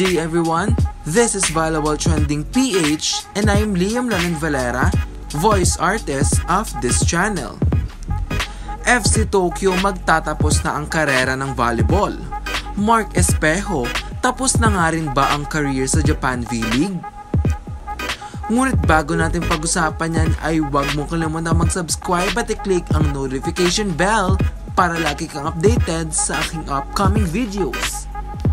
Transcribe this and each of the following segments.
day everyone, this is Volleyball Trending PH and I'm Liam Lanin Valera, voice artist of this channel. FC Tokyo magtatapos na ang karera ng volleyball. Mark Espejo, tapos na nga rin ba ang career sa Japan V-League? Ngunit bago natin pag-usapan yan ay huwag mo kalimutan mag-subscribe at i-click ang notification bell para lagi kang updated sa aking upcoming videos.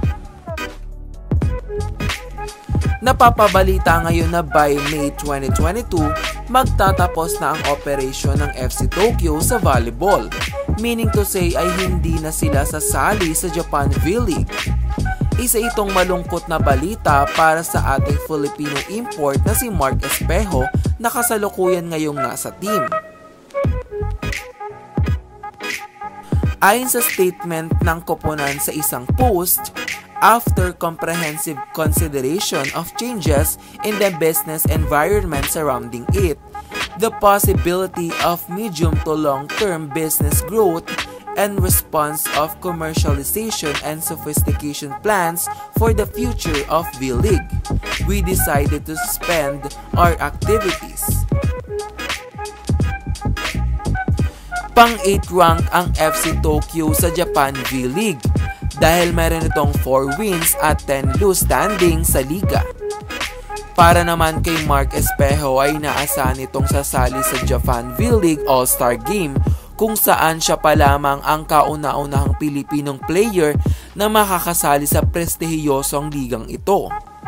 Napapabalita ngayon na by May 2022, magtatapos na ang operasyon ng FC Tokyo sa volleyball. Meaning to say ay hindi na sila sasali sa Japan V-League. Isa itong malungkot na balita para sa ating Filipino import na si Mark Espejo na kasalukuyan ngayong nasa team. Ayon sa statement ng koponan sa isang post, after comprehensive consideration of changes in the business environment surrounding it, the possibility of medium to long-term business growth and response of commercialization and sophistication plans for the future of V-League, we decided to suspend our activities. Pang-8 rank ang FC Tokyo sa Japan V-League dahil meron itong 4 wins at 10 lose standing sa liga. Para naman kay Mark Espejo ay inaasahan itong sasali sa Japan V-League All-Star Game kung saan siya pa lamang ang kauna-unahang Pilipinong player na makakasali sa prestihiyosong ligang ito.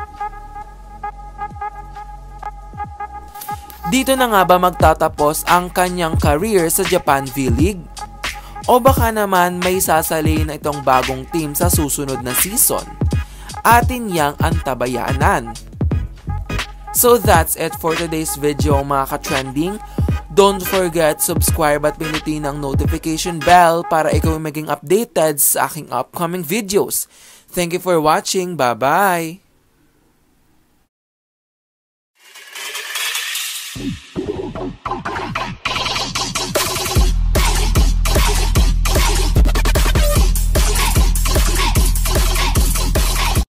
Dito na nga ba magtatapos ang kanyang career sa Japan V-League? O baka naman may sasali na itong bagong team sa susunod na season? Atin yang antabayanan. So that's it for today's video mga ka-trending. Don't forget subscribe at pinutin ang notification bell para ikaw ay maging updated sa aking upcoming videos. Thank you for watching. Bye-bye!